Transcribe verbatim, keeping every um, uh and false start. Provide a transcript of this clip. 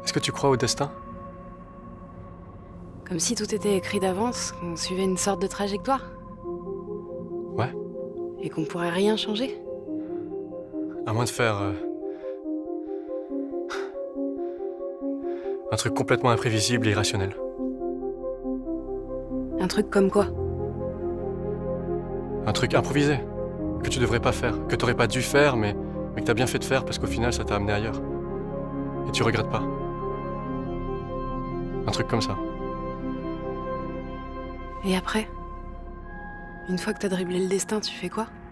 Est-ce que tu crois au destin? Comme si tout était écrit d'avance, qu'on suivait une sorte de trajectoire. Ouais. Et qu'on pourrait rien changer. À moins de faire... euh, un truc complètement imprévisible et irrationnel. Un truc comme quoi? Un truc improvisé, que tu devrais pas faire, que t'aurais pas dû faire, mais, mais que t'as bien fait de faire parce qu'au final, ça t'a amené ailleurs. Et tu regrettes pas. Un truc comme ça. Et après? Une fois que t'as dribblé le destin, tu fais quoi?